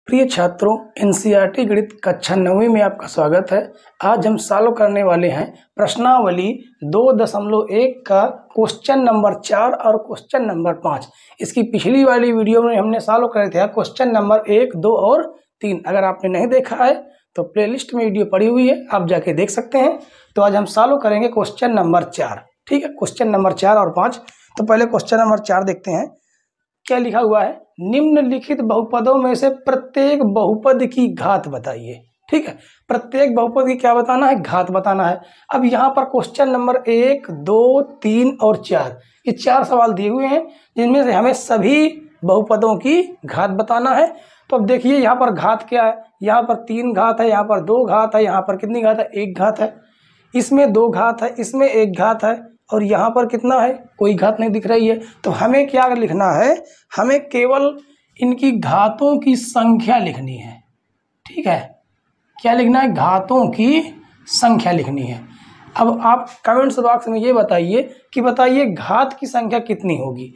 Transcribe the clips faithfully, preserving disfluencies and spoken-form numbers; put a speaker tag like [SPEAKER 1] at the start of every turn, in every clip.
[SPEAKER 1] प्रिय छात्रों, एनसीईआरटी गणित कक्षा नौवीं में आपका स्वागत है। आज हम सॉल्व करने वाले हैं प्रश्नावली दो दशमलव एक का क्वेश्चन नंबर चार और क्वेश्चन नंबर पाँच। इसकी पिछली वाली वीडियो में हमने सॉल्व करे थे क्वेश्चन नंबर एक, दो और तीन। अगर आपने नहीं देखा है तो प्लेलिस्ट में वीडियो पड़ी हुई है, आप जाके देख सकते हैं। तो आज हम सॉल्व करेंगे क्वेश्चन नंबर चार। ठीक है, क्वेश्चन नंबर चार और पाँच। तो पहले क्वेश्चन नंबर चार देखते हैं। क्या लिखा हुआ है? निम्नलिखित बहुपदों में से प्रत्येक बहुपद की घात बताइए। ठीक है, प्रत्येक बहुपद की क्या बताना है? घात बताना है। अब यहाँ पर क्वेश्चन नंबर एक, दो, तीन और चार, ये चार सवाल दिए हुए हैं जिनमें से हमें सभी बहुपदों की घात बताना है। तो अब देखिए यहाँ पर घात क्या है। यहाँ पर तीन घात है, यहाँ पर दो घात है, यहाँ पर कितनी घात है? एक घात है। इसमें दो घात है, इसमें एक घात है और यहाँ पर कितना है? कोई घात नहीं दिख रही है। तो हमें क्या लिखना है? हमें केवल इनकी घातों की संख्या लिखनी है। ठीक है, क्या लिखना है? घातों की संख्या लिखनी है। अब आप कमेंट्स बॉक्स में ये बताइए कि बताइए घात की संख्या कितनी होगी?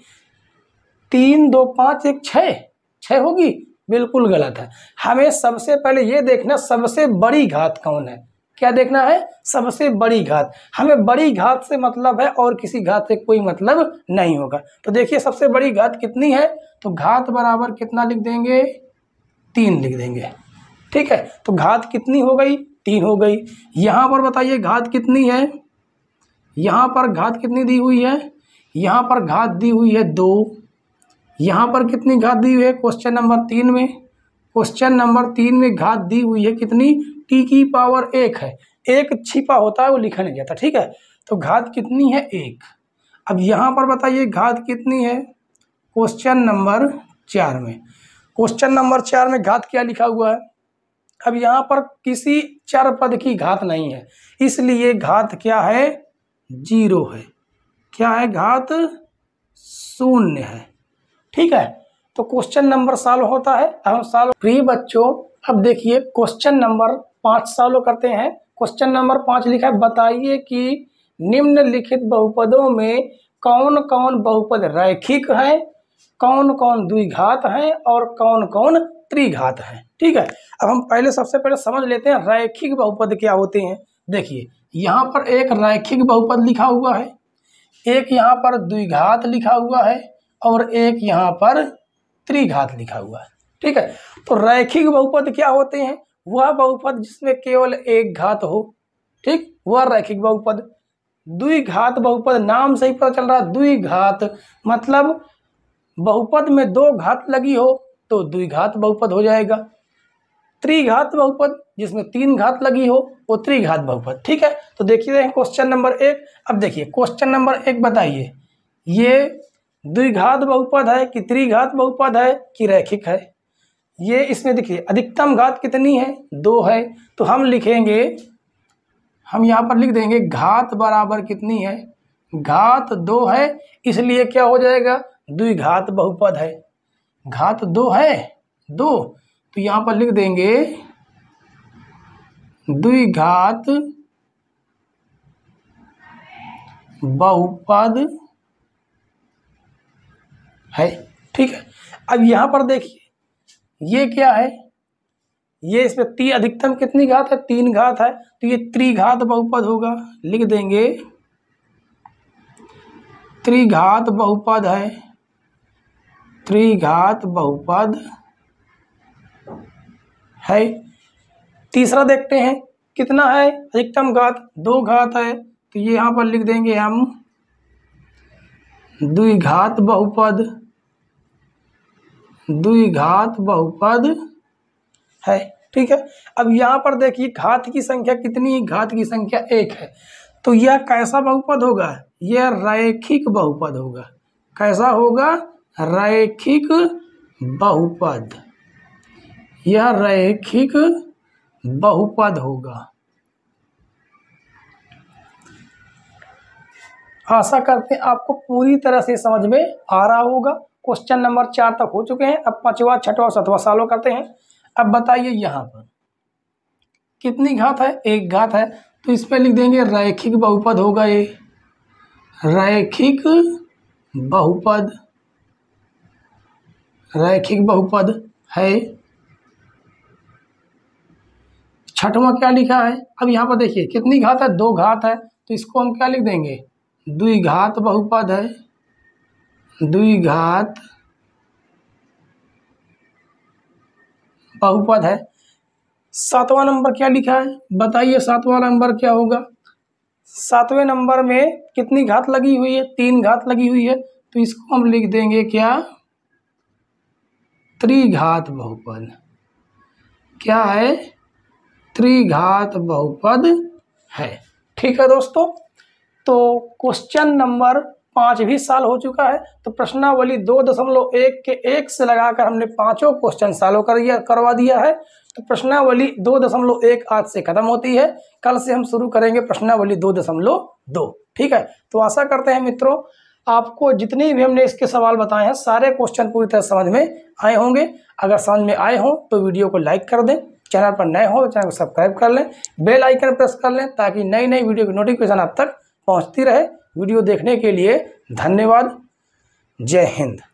[SPEAKER 1] तीन, दो, पाँच, एक, छः छः होगी? बिल्कुल गलत है। हमें सबसे पहले ये देखना सबसे बड़ी घात कौन है। क्या देखना है? सबसे बड़ी घात। हमें बड़ी घात से मतलब है और किसी घात से कोई मतलब नहीं होगा। तो देखिए सबसे बड़ी घात कितनी है? तो घात बराबर कितना लिख देंगे? तीन लिख देंगे। ठीक है, तो घात कितनी हो गई? तीन हो गई। यहाँ पर बताइए घात कितनी है? यहाँ पर घात कितनी दी हुई है? यहाँ पर घात दी हुई है दो। यहाँ पर कितनी घात दी हुई है? क्वेश्चन नंबर तीन में क्वेश्चन नंबर तीन में घात दी हुई है कितनी? टी की पावर एक है। एक छिपा होता है, वो लिखा नहीं जाता। ठीक है, तो घात कितनी है? एक। अब यहाँ पर बताइए घात कितनी है? क्वेश्चन नंबर चार में क्वेश्चन नंबर चार में घात क्या लिखा हुआ है? अब यहाँ पर किसी चर पद की घात नहीं है, इसलिए घात क्या है? जीरो है। क्या है? घात शून्य है। ठीक है, तो क्वेश्चन नंबर सॉल्व होता है। हम सॉल्व प्रिय बच्चों, अब देखिए क्वेश्चन नंबर पाँच सॉल्व करते हैं। क्वेश्चन नंबर पाँच लिखा है बताइए कि निम्नलिखित बहुपदों में कौन कौन बहुपद रैखिक है, कौन कौन द्विघात हैं और कौन कौन त्रिघात हैं। ठीक है, अब हम पहले सबसे पहले समझ लेते हैं रैखिक बहुपद क्या होते हैं। देखिए यहाँ पर एक रैखिक बहुपद लिखा हुआ है, एक यहाँ पर द्विघात लिखा हुआ है और एक यहाँ पर त्रिघात लिखा हुआ है। ठीक है, तो रैखिक बहुपद क्या होते हैं? वह बहुपद जिसमें केवल एक घात हो। ठीक, वह रैखिक बहुपद। द्विघात बहुपद, नाम से ही पता चल रहा है द्विघात मतलब बहुपद में दो घात लगी हो तो द्विघात बहुपद हो जाएगा। त्रिघात बहुपद जिसमें तीन घात लगी हो वो त्रिघात बहुपद। ठीक है, तो देखिए क्वेश्चन नंबर एक। अब देखिए क्वेश्चन नंबर एक बताइए ये द्विघात बहुपद है कि त्रिघात बहुपद है कि रैखिक है? ये इसमें देखिए अधिकतम घात कितनी है? दो है। तो हम लिखेंगे, हम यहाँ पर लिख देंगे घात बराबर कितनी है? घात दो है, इसलिए क्या हो जाएगा? द्विघात बहुपद है। घात दो है, दो, तो यहाँ पर लिख देंगे द्विघात बहुपद है। ठीक है, अब यहाँ पर देखिए ये क्या है? ये इसमें ती अधिकतम कितनी घात है? तीन घात है, तो ये त्रिघात बहुपद होगा। लिख देंगे त्रिघात बहुपद है, त्रिघात बहुपद है। तीसरा देखते हैं कितना है? अधिकतम घात दो घात है, तो ये यहाँ पर लिख देंगे हम द्विघात बहुपद, द्विघात बहुपद है। ठीक है, अब यहाँ पर देखिए घात की संख्या कितनी? घात की संख्या एक है, तो यह कैसा बहुपद होगा? यह रैखिक बहुपद होगा। कैसा होगा? रैखिक बहुपद। यह रैखिक बहुपद होगा। आशा करते हैं आपको पूरी तरह से समझ में आ रहा होगा। क्वेश्चन नंबर चार तक हो चुके हैं। अब पांचवा, छठवा और सातवां सॉल्व करते हैं। अब बताइए यहाँ पर कितनी घात है? एक घात है, तो इस पर लिख देंगे रैखिक बहुपद होगा। ये रैखिक बहुपद, रैखिक बहुपद है। छठवां क्या लिखा है, अब यहाँ पर देखिए कितनी घात है, दो घात है, तो इसको हम क्या लिख देंगे, द्विघात बहुपद है, द्विघात बहुपद है। सातवां नंबर क्या लिखा है, बताइए सातवां नंबर क्या होगा। सातवें नंबर में कितनी घात लगी हुई है, तीन घात लगी हुई है, तो इसको हम लिख देंगे क्या, त्रिघात बहुपद। क्या है, त्रिघात बहुपद है। ठीक है दोस्तों, तो क्वेश्चन नंबर पाँच भी साल हो चुका है। तो प्रश्नावली दो दशमलव एक के एक से लगाकर हमने पांचों क्वेश्चन सॉल्व कर दिया करवा दिया है। तो प्रश्नावली दो दशमलव एक आज से खत्म होती है, कल से हम शुरू करेंगे प्रश्नावली दो दशमलव दो। ठीक है, तो आशा करते हैं मित्रों आपको जितनी भी हमने इसके सवाल बताए हैं सारे क्वेश्चन पूरी तरह समझ में आए होंगे। अगर समझ में आए हों तो वीडियो को लाइक कर दें, चैनल पर नए हो तो चैनल को सब्सक्राइब कर लें, बेल आइकन प्रेस कर लें ताकि नई नई वीडियो की नोटिफिकेशन आप तक पहुंचती रहे। वीडियो देखने के लिए धन्यवाद। जय हिंद।